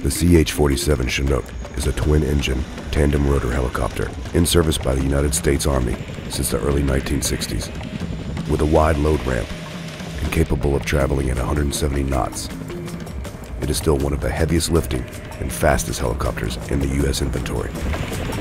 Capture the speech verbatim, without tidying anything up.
The C H forty-seven Chinook is a twin-engine, tandem-rotor helicopter in service by the United States Army since the early nineteen sixties. With a wide load ramp and capable of traveling at one hundred seventy knots, it is still one of the heaviest lifting and fastest helicopters in the U S inventory.